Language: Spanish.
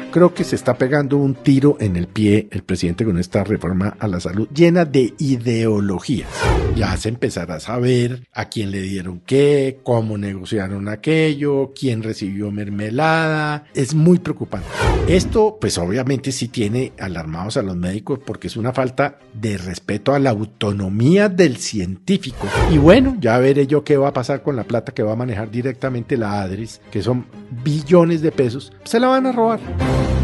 Creo que se está pegando un tiro en el pie el presidente con esta reforma a la salud llena de ideologías. Ya se empezará a saber a quién le dieron qué, cómo negociaron aquello, quién recibió mermelada. Es muy preocupante. Esto, pues obviamente sí tiene alarmados a los médicos porque es una falta de respeto a la autonomía del científico. Y bueno, ya veré yo qué va a pasar con la plata que va a manejar directamente la ADRES, que son billones de pesos. Se la van a robar.